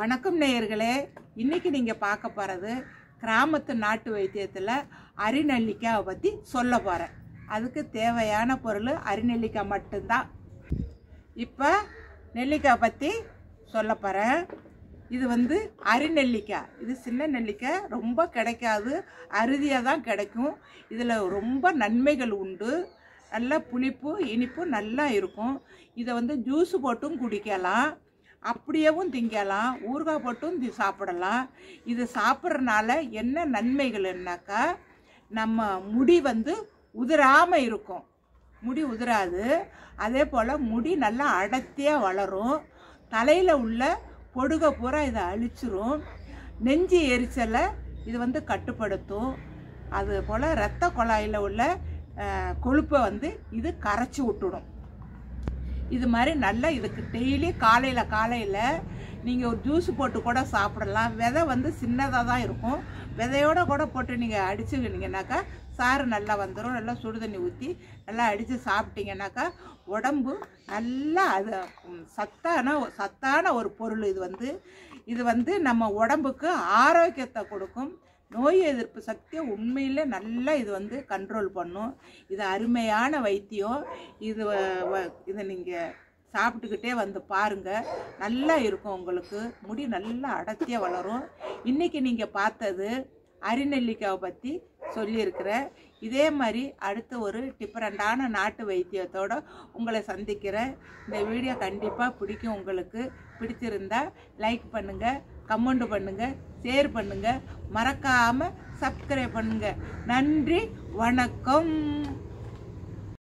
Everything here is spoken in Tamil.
வணக்கம் நேயர்களே, இன்னைக்கு நீங்கள் பார்க்க போகிறது கிராமத்து நாட்டு வைத்தியத்தில் அரிநெல்லிக்காயை பற்றி சொல்ல போகிறேன். அதுக்கு தேவையான பொருள் அரிநெல்லிக்காய் மட்டும்தான். இப்போ நெல்லிக்காய் பற்றி சொல்ல போகிறேன். இது அரிநெல்லிக்காய். இது சின்ன நெல்லிக்காய், ரொம்ப கிடைக்காது, அறுதியாக தான் கிடைக்கும். இதில் ரொம்ப நன்மைகள் உண்டு. நல்லா புளிப்பு இனிப்பு நல்லா இருக்கும். இதை ஜூஸ் போட்டும் குடிக்கலாம், அப்படியேவும் திங்கலாம், ஊறுகாய் போட்டும் சாப்பிடலாம். இது சாப்பிட்றதுனால என்ன நன்மைகள்னாக்கா, நம்ம முடி உதிராமல் இருக்கும், முடி உதிராது. அதே போல் முடி நல்லா அடர்த்தியாக வளரும். தலையில் உள்ள பொடுகை பூரா இதை அழிச்சிரும். நெஞ்சு எரிச்சலை இது கட்டுப்படுத்தும். அது போல் இரத்த குழாயில் உள்ள கொழுப்பை இது கரைச்சி விட்டுடும். இது மாதிரி நல்லா இதுக்கு டெய்லி காலையில் நீங்கள் ஒரு ஜூஸ் போட்டு கூட சாப்பிடலாம். விதை சின்னதாக தான் இருக்கும். விதையோடு கூட போட்டு நீங்கள் அடிச்சுக்கினீங்கன்னாக்கா சாறு நல்லா வந்துடும். நல்லா சுடு தண்ணி ஊற்றி நல்லா அடித்து சாப்பிட்டீங்கன்னாக்கா உடம்பு நல்லா அது சத்தான ஒரு பொருள். இது நம்ம உடம்புக்கு ஆரோக்கியத்தை கொடுக்கும். நோய் எதிர்ப்பு சக்தியை உண்மையில் நல்லா இது கண்ட்ரோல் பண்ணும். இது அருமையான வைத்தியம். இதை நீங்கள் சாப்பிட்டுக்கிட்டே பாருங்கள், நல்லா இருக்கும். உங்களுக்கு முடி நல்லா அடர்த்தியாக வளரும். இன்றைக்கி நீங்கள் பார்த்தது அரிநெல்லிக்காவை பற்றி சொல்லியிருக்கிறேன். இதே மாதிரி அடுத்த ஒரு டிஃப்ரெண்டான நாட்டு வைத்தியத்தோடு உங்களை சந்திக்கிறேன். இந்த வீடியோ கண்டிப்பாக பிடிக்கும். உங்களுக்கு பிடிச்சிருந்தா லைக் பண்ணுங்கள், கமெண்ட் பண்ணுங்கள், ஷேர் பண்ணுங்கள், மறக்காமல் சப்ஸ்கிரைப் பண்ணுங்கள். நன்றி, வணக்கம்.